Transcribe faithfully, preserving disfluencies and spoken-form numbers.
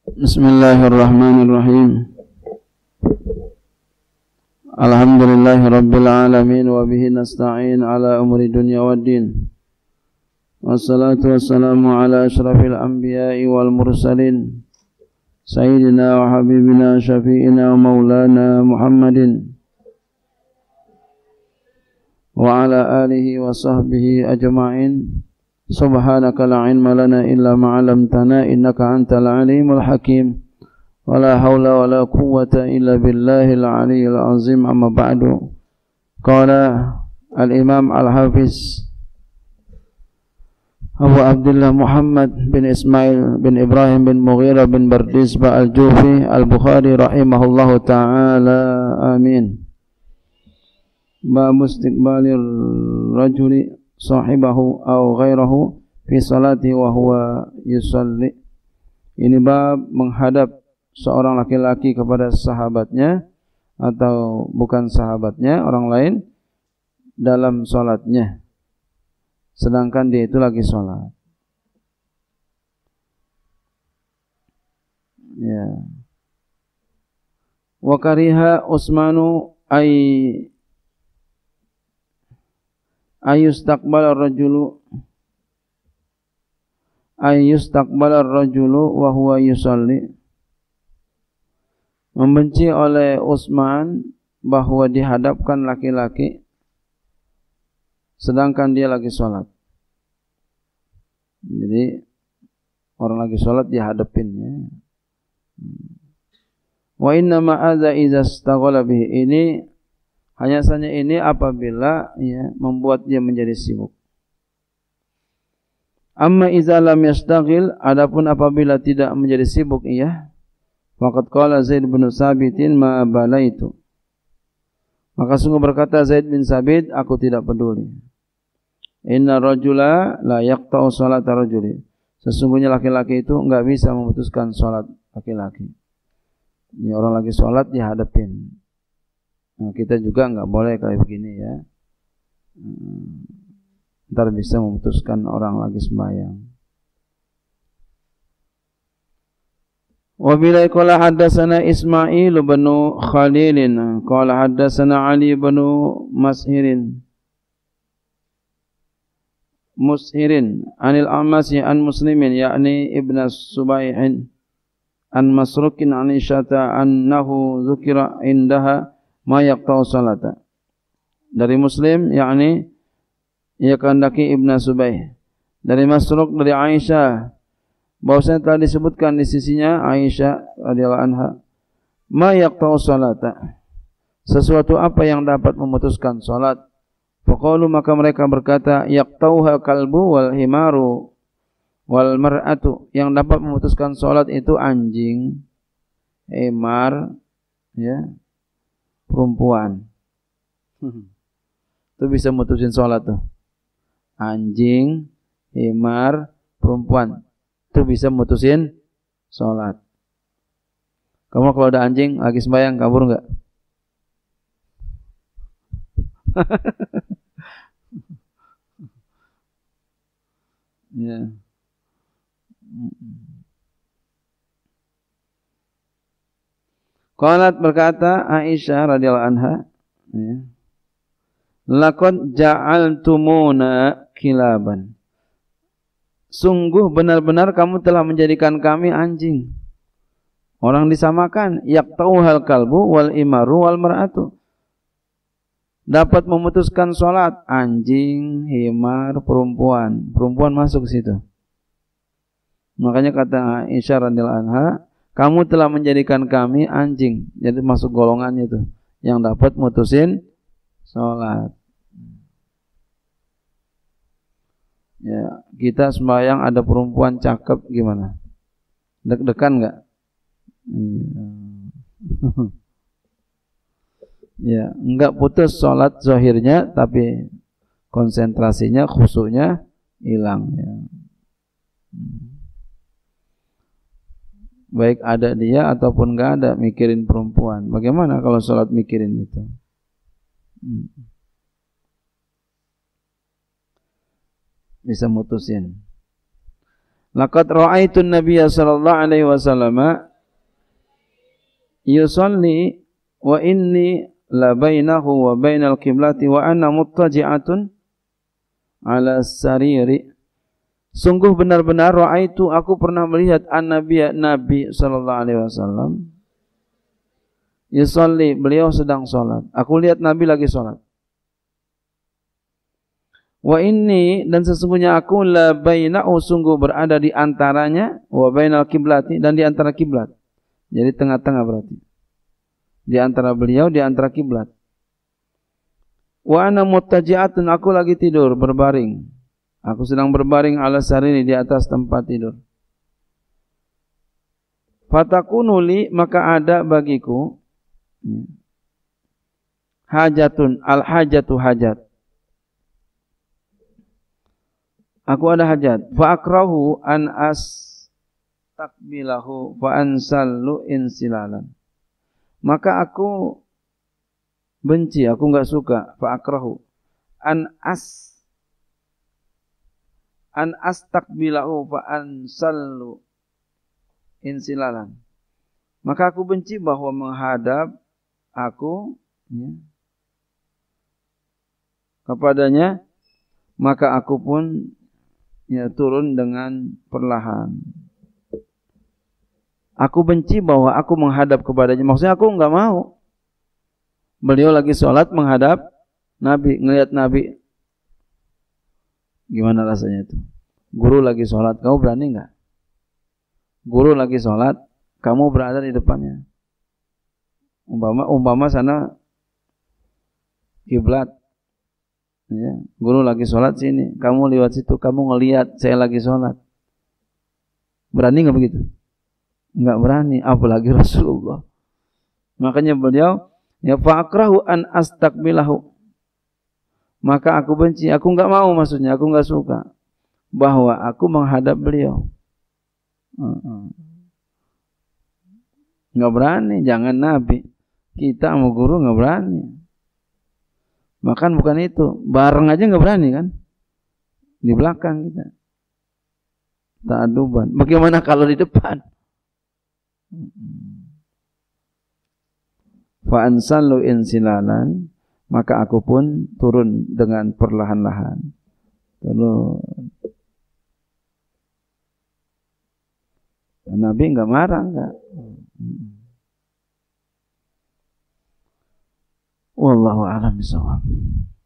Bismillahirrahmanirrahim. Alhamdulillahi rabbil alamin wa bihi nasta'in ala umuri dunya waddin. Wassalatu wassalamu ala asyrafil anbiya'i wal mursalin sayyidina wa habibina syafi'ina wa maulana Muhammadin wa ala alihi wa sahbihi ajma'in. Subhanaka la ilma lana illa ma 'allamtana innaka antal alimul hakim. Wala haula wala quwwata illa billahil aliyyil azim. Amma ba'du. Qala al-Imam al-Hafiz Abu Abdullah Muhammad bin Ismail bin Ibrahim bin Mughirah bin Bardizbah al-Jufi al-Bukhari rahimahullahu ta'ala. Amin. Ba mustiqbalir rajuli sahibahu aw ghairahu fi salati wa huwa yusalli. Ini bab menghadap seorang laki-laki kepada sahabatnya atau bukan sahabatnya, orang lain dalam salatnya sedangkan dia itu lagi salat. Ya. Wa kariha Utsmanu ay ayustaqbal ar-rajulu ayustaqbal ar-rajulu wa huwa yusalli. Membenci oleh Utsman bahwa dihadapkan laki-laki sedangkan dia lagi salat. Jadi orang lagi salat dihadapin ya. Wa inna ma adza idza istaghala bihi, ini hanya saja ini apabila ya, membuat dia menjadi sibuk. Amma idza lam yastaghil, adapun apabila tidak menjadi sibuk ia, faqad qala Zaid bin Sabitin ma balaitu. Maka sungguh berkata Zaid bin Sabit, aku tidak peduli. Inna rajula la yaqta'u salata rajuli. Sesungguhnya laki-laki itu enggak bisa memutuskan salat laki-laki. Ini orang lagi salat dihadapin. Nah, kita juga enggak boleh kayak begini ya. Hmm, ntar bisa memutuskan orang lagi sembahyang. Wa bila qala haddatsana Ismail bin Khalil qala haddatsana Ali bin Mashirin Mushirin anil Amasi an Muslimin yakni Ibn Subaihin an Masrukin an Isyata annahu zukira indaha ma yaqta'u salata. Dari Muslim yakni ia kehendaki Ibn Subaih. Dari Masruk dari Aisyah bahwasanya telah disebutkan di sisinya Aisyah radhiyallahu anha ma yaqta'u salata, sesuatu apa yang dapat memutuskan salat. Faqalu, maka mereka berkata, yaqta'uha kalbu wal himaru wal mar'atu, yang dapat memutuskan salat itu anjing, himar, ya, perempuan. Itu bisa mutusin salat tuh. Anjing, himar, perempuan. Itu bisa mutusin salat. Kamu kalau ada anjing lagi sembahyang kabur enggak? Ya. Qalat, berkata Aisyah radhiyallahu anha, ya, laqad ja'altumuna kilaban, sungguh benar-benar kamu telah menjadikan kami anjing. Orang disamakan, yaqta'uhal kalbu wal imaru wal mar'atu, dapat memutuskan salat anjing, himar, perempuan. Perempuan masuk ke situ. Makanya kata Aisyah radhiyallahu anha, kamu telah menjadikan kami anjing. Jadi masuk golongannya itu yang dapat mutusin salat. Ya, kita sembahyang ada perempuan cakep gimana? Deg-degan enggak? Ya, enggak putus salat zahirnya, tapi konsentrasinya, khusyuknya hilang ya. Baik ada dia ataupun enggak ada, mikirin perempuan. Bagaimana kalau salat mikirin itu? Bisa mutusin. Laqad ra'aitu an-nabiyya sallallahu alaihi wasallam yusalli wa inni la bainahu wa bainal qiblati wa ana muttaji'atun ala sariri. Sungguh benar-benar ra'aitu, aku pernah melihat an-nabiyya, Nabi sallallahu alaihi wasallam yusalli, beliau sedang salat. Aku lihat Nabi lagi salat. Wa inni, dan sesungguhnya aku la bainahu, sungguh berada di antaranya, wa bainal qiblati, dan di antara kiblat. Jadi tengah-tengah berarti. Di antara beliau, di antara kiblat. Wa ana muttaji'atun, aku lagi tidur berbaring. Aku sedang berbaring ala sariri, di atas tempat tidur. Fatakunu li, maka ada bagiku hajatun, al hajatu hajat. Aku ada hajat. Fa akrahu an as takbilahu fa ansallu insilalan. Maka aku benci, aku enggak suka. Fa akrahu an as an astakbilahu fa ansallu insilalan. Maka aku benci bahwa menghadap aku ya, kepadanya, maka aku pun ya turun dengan perlahan. Aku benci bahwa aku menghadap kepadanya. Maksudnya aku enggak mau. Beliau lagi sholat menghadap Nabi, ngelihat Nabi. Gimana rasanya itu? Guru lagi sholat, kamu berani enggak? Guru lagi sholat, kamu berada di depannya. Umpama, umpama sana kiblat. Ya, guru lagi sholat sini, kamu lewat situ, kamu ngelihat saya lagi sholat. Berani enggak begitu? Enggak berani, apalagi Rasulullah. Makanya beliau, ya fa'akrahu an astakbilahu. Maka aku benci, aku enggak mau, maksudnya aku enggak suka bahwa aku menghadap beliau. Enggak berani, jangan Nabi. Kita sama guru enggak berani. Makan bukan itu, bareng aja enggak berani kan? Di belakang kita. Ta'aduban. Bagaimana kalau di depan? Fa ansallu insilalan, maka aku pun turun dengan perlahan-lahan. Turun. Nabi enggak marah, enggak. Wallahu a'lam bishawab.